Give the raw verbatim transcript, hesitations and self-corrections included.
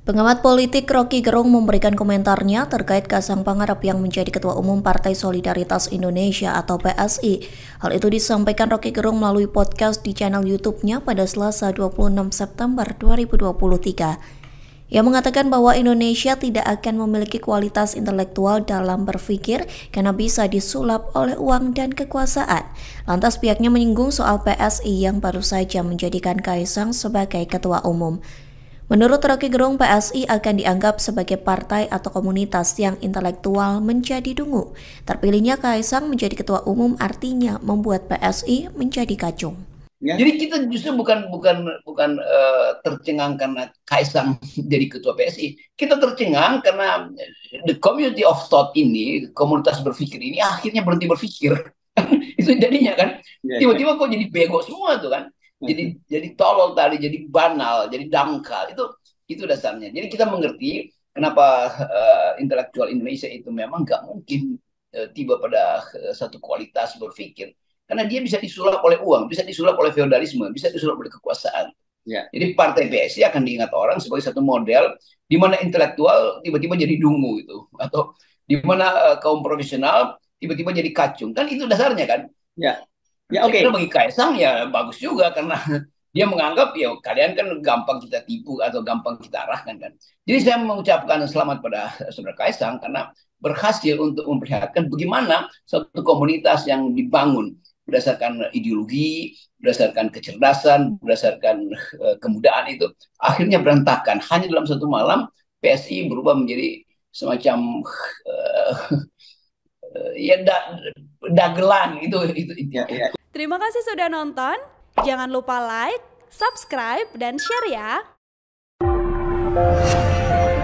Pengamat politik Rocky Gerung memberikan komentarnya terkait Kaisang Pangarep yang menjadi Ketua Umum Partai Solidaritas Indonesia atau P S I. Hal itu disampaikan Rocky Gerung melalui podcast di channel YouTube-nya pada Selasa dua puluh enam September dua ribu dua puluh tiga. Ia mengatakan bahwa Indonesia tidak akan memiliki kualitas intelektual dalam berpikir karena bisa disulap oleh uang dan kekuasaan. Lantas pihaknya menyinggung soal P S I yang baru saja menjadikan Kaisang sebagai Ketua Umum. Menurut Rocky Gerung, P S I akan dianggap sebagai partai atau komunitas yang intelektual menjadi dungu. Terpilihnya Kaisang menjadi ketua umum artinya membuat P S I menjadi kacung. Ya. Jadi kita justru bukan bukan bukan uh, tercengang karena Kaisang jadi ketua P S I. Kita tercengang karena the community of thought ini, komunitas berpikir ini akhirnya berhenti berpikir. Itu jadinya kan. Tiba-tiba kok jadi bego semua tuh kan. Jadi jadi tolol tadi, jadi banal, jadi dangkal. Itu itu dasarnya. Jadi kita mengerti kenapa uh, intelektual Indonesia itu memang nggak mungkin uh, tiba pada uh, satu kualitas berpikir. Karena dia bisa disulap oleh uang, bisa disulap oleh feodalisme, bisa disulap oleh kekuasaan. Ya. Jadi partai P S I akan diingat orang sebagai satu model di mana intelektual tiba-tiba jadi dungu itu, atau di mana uh, kaum profesional tiba-tiba jadi kacung. Kan itu dasarnya kan? Ya. Ya oke. Okay. Bagi Kaisang ya bagus juga karena dia menganggap ya kalian kan gampang kita tipu atau gampang kita arahkan kan. Jadi saya mengucapkan selamat pada saudara Kaisang karena berhasil untuk memperlihatkan bagaimana suatu komunitas yang dibangun berdasarkan ideologi, berdasarkan kecerdasan, berdasarkan uh, kemudaan itu akhirnya berantakan. Hanya dalam satu malam P S I berubah menjadi semacam uh, uh, ya da, dagelan itu itu ya, ya. Terima kasih sudah nonton. Jangan lupa like, subscribe, dan share ya.